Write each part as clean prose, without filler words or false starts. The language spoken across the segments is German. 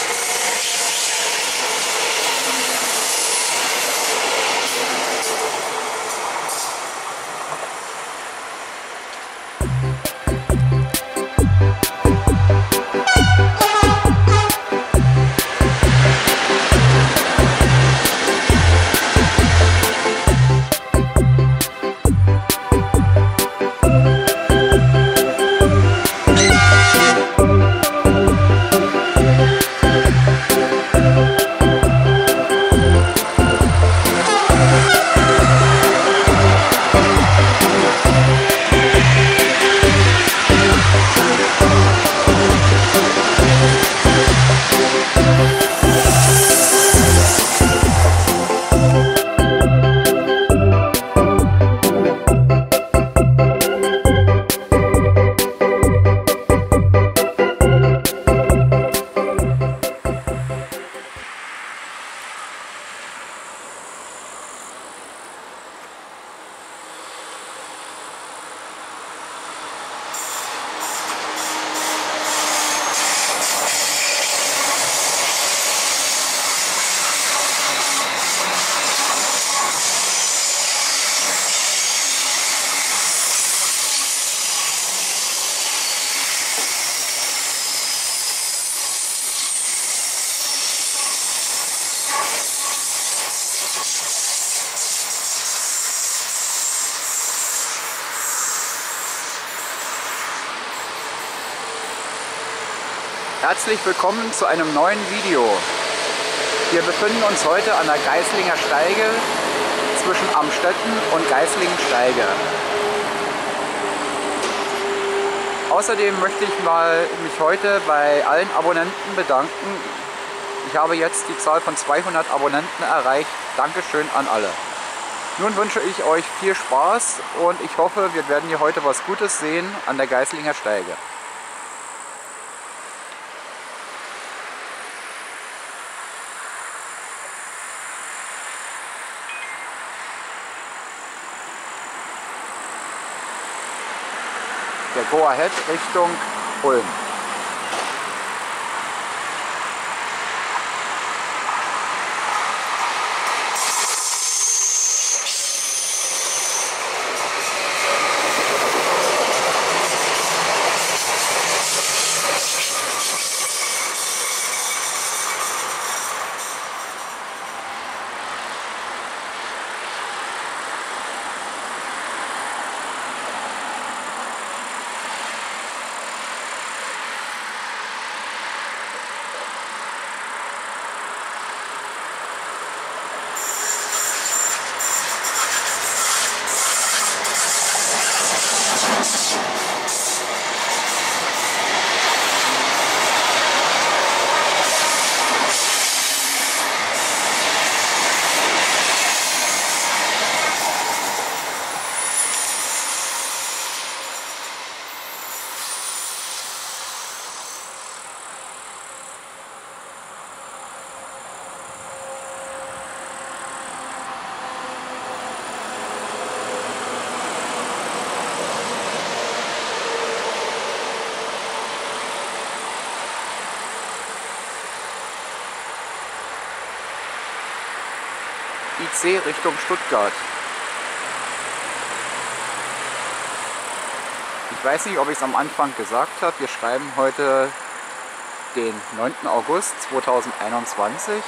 Herzlich willkommen zu einem neuen Video. Wir befinden uns heute an der Geislinger Steige zwischen Amstetten und Geislingen-Steige. Außerdem möchte ich mich heute bei allen Abonnenten bedanken. Ich habe jetzt die Zahl von 200 Abonnenten erreicht. Dankeschön an alle. Nun wünsche ich euch viel Spaß und ich hoffe, wir werden hier heute was Gutes sehen an der Geislinger Steige. Der Go-Ahead Richtung Ulm. IC Richtung Stuttgart. Ich weiß nicht, ob ich es am Anfang gesagt habe. Wir schreiben heute den 9. August 2021.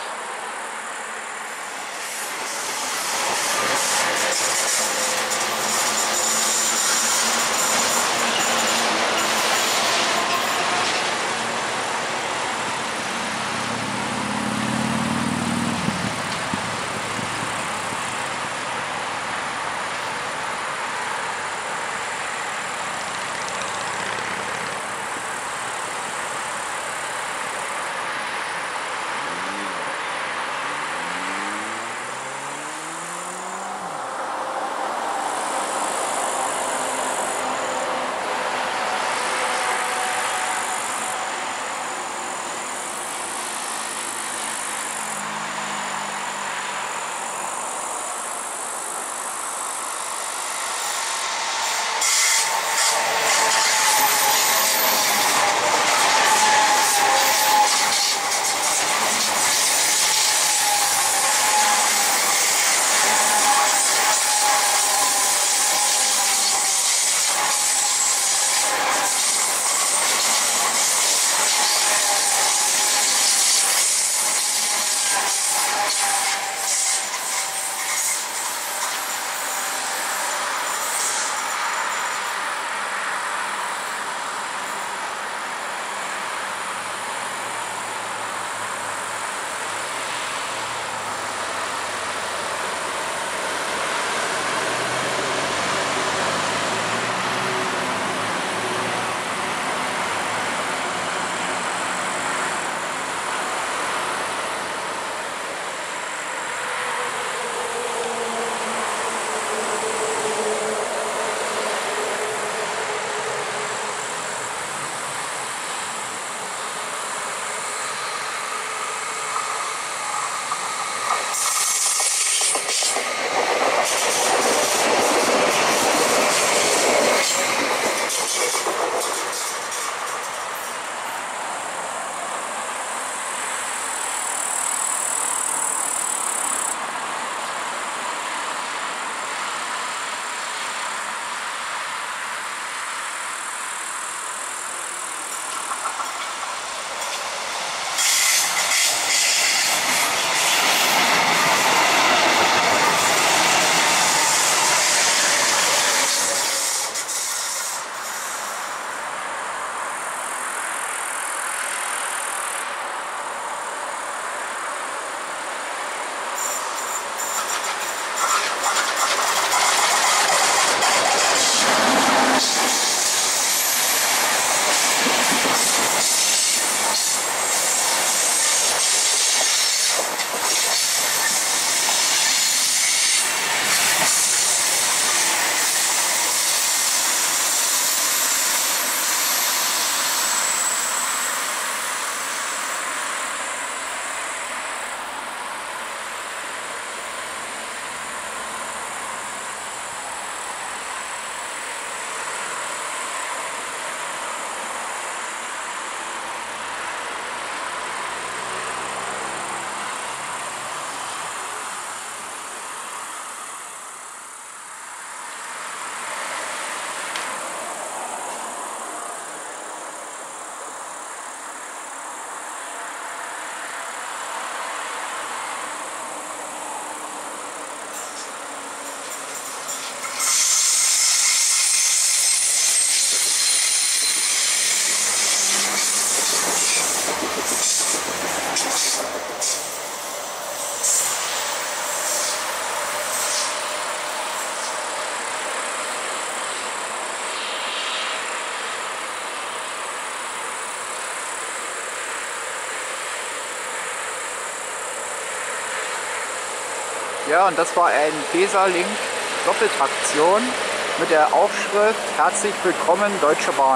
Ja, und das war ein Weserlink Doppeltraktion mit der Aufschrift Herzlich willkommen Deutsche Bahn.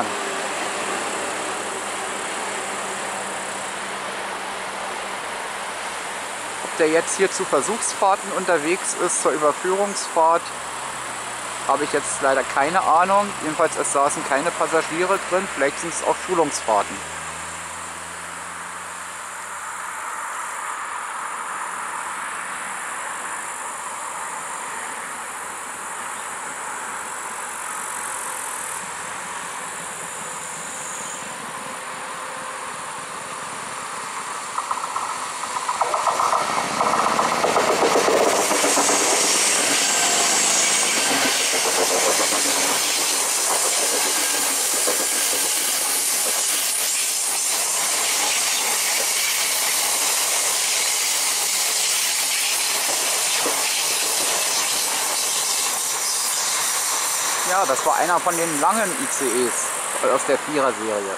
Ob der jetzt hier zu Versuchsfahrten unterwegs ist, zur Überführungsfahrt, habe ich jetzt leider keine Ahnung. Jedenfalls es saßen keine Passagiere drin, vielleicht sind es auch Schulungsfahrten. Ja, das war einer von den langen ICEs aus der Vierer-Serie.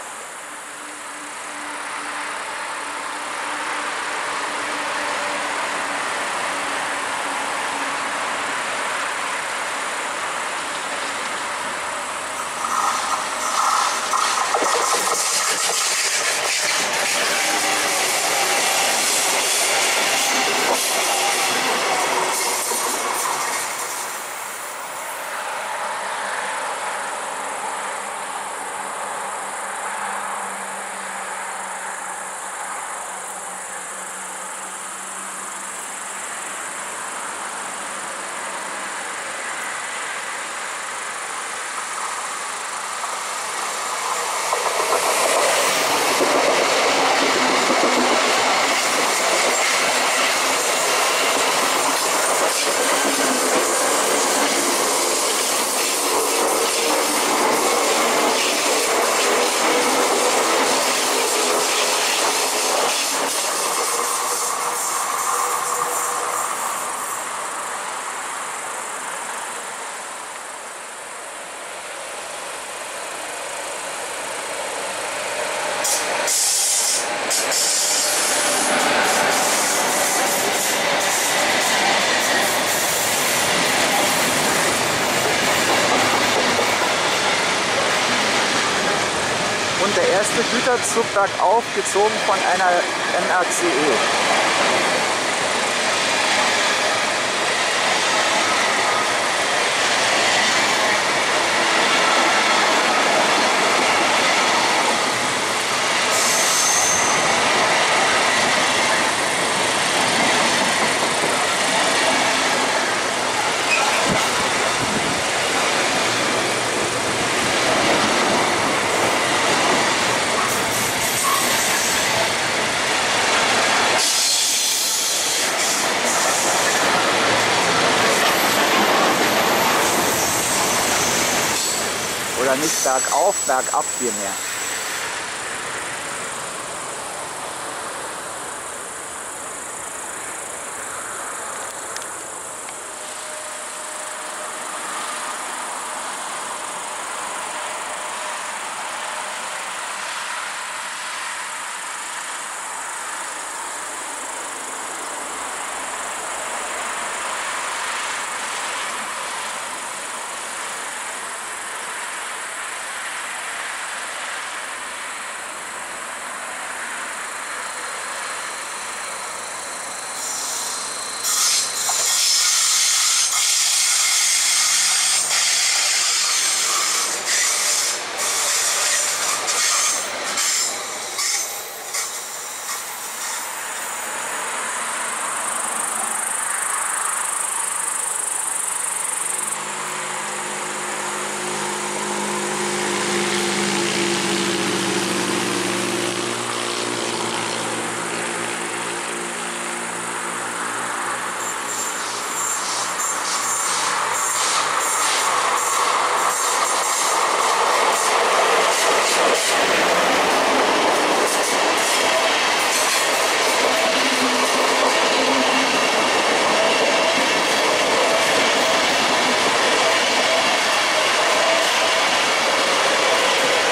Und der erste Güterzug bergauf, gezogen von einer NRCE. Oder nicht bergauf, bergab vielmehr.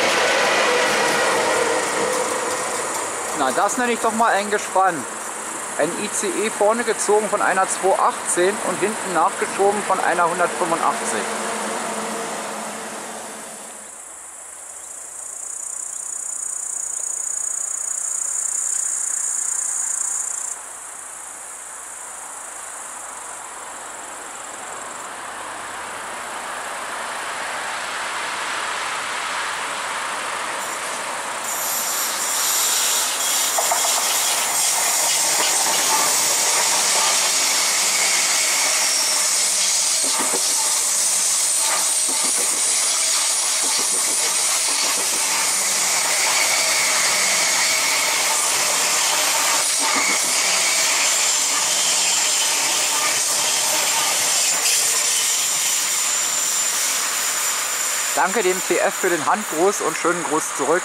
Na, das nenne ich doch mal ein Gespann. Ein ICE vorne gezogen von einer 218 und hinten nachgeschoben von einer 185. Danke dem TF für den Handgruß und schönen Gruß zurück.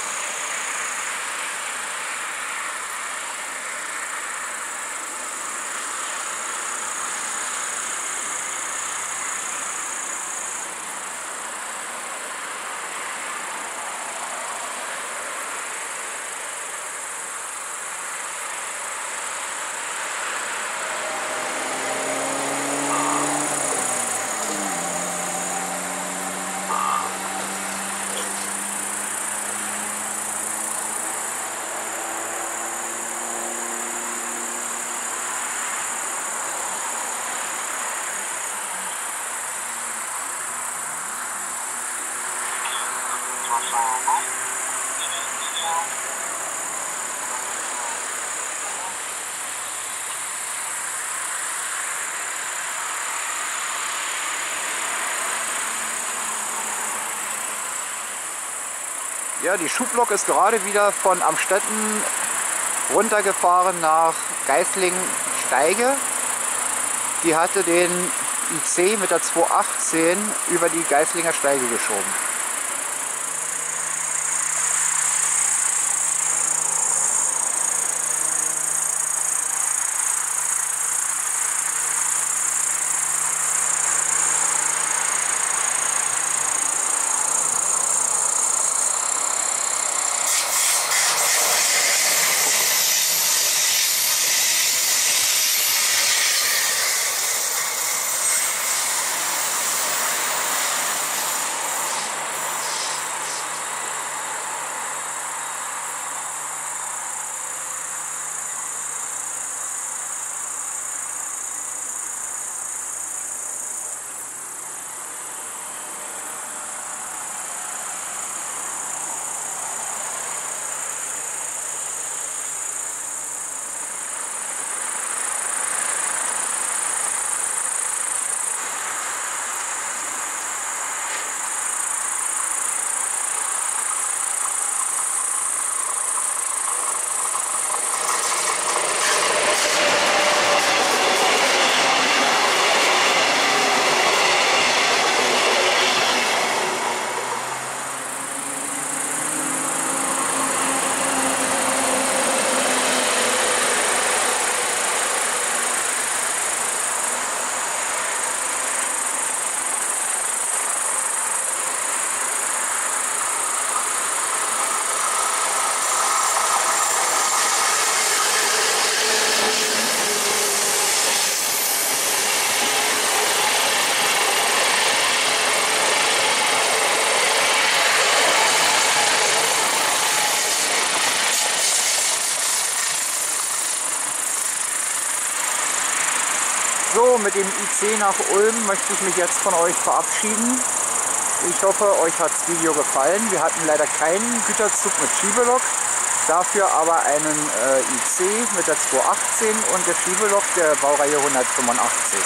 Ja, die Schublok ist gerade wieder von Amstetten runtergefahren nach Geislingen-Steige. Die hatte den IC mit der 218 über die Geislinger Steige geschoben. So, mit dem IC nach Ulm möchte ich mich jetzt von euch verabschieden. Ich hoffe, euch hat das Video gefallen. Wir hatten leider keinen Güterzug mit Schiebelok, dafür aber einen IC mit der 218 und der Schiebelok der Baureihe 185.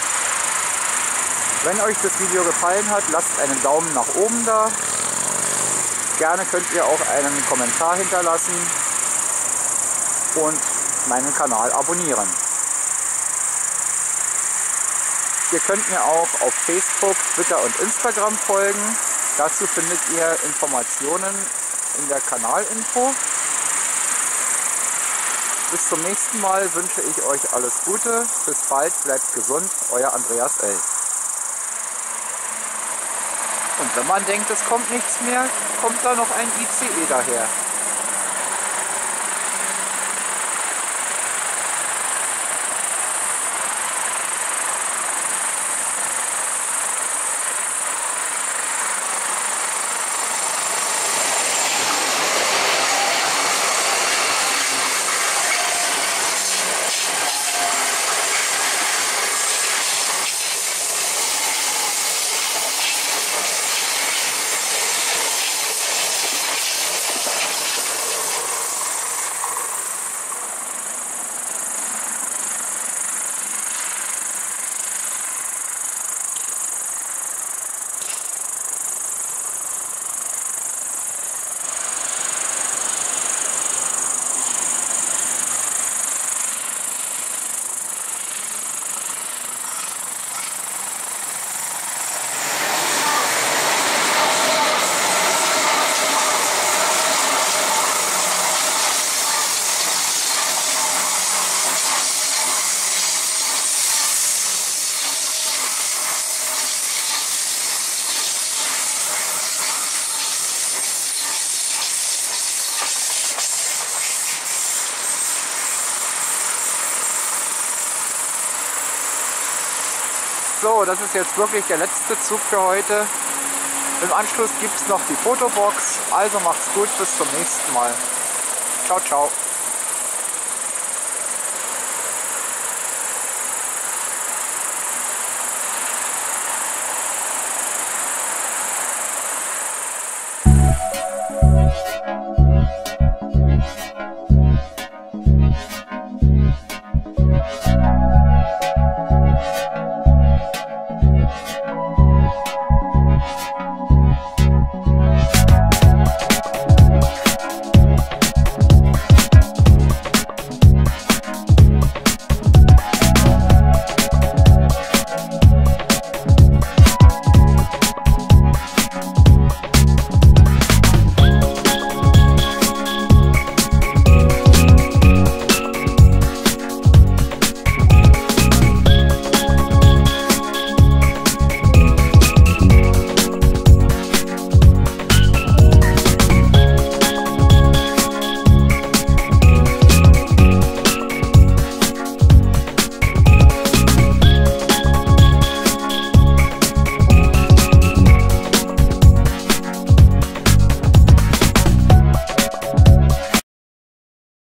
Wenn euch das Video gefallen hat, lasst einen Daumen nach oben da. Gerne könnt ihr auch einen Kommentar hinterlassen und meinen Kanal abonnieren. Ihr könnt mir auch auf Facebook, Twitter und Instagram folgen. Dazu findet ihr Informationen in der Kanalinfo. Bis zum nächsten Mal wünsche ich euch alles Gute. Bis bald, bleibt gesund, euer Andreas L. Und wenn man denkt, es kommt nichts mehr, kommt da noch ein ICE daher. So, das ist jetzt wirklich der letzte Zug für heute. Im Anschluss gibt es noch die Fotobox. Also macht's gut, bis zum nächsten Mal. Ciao, ciao.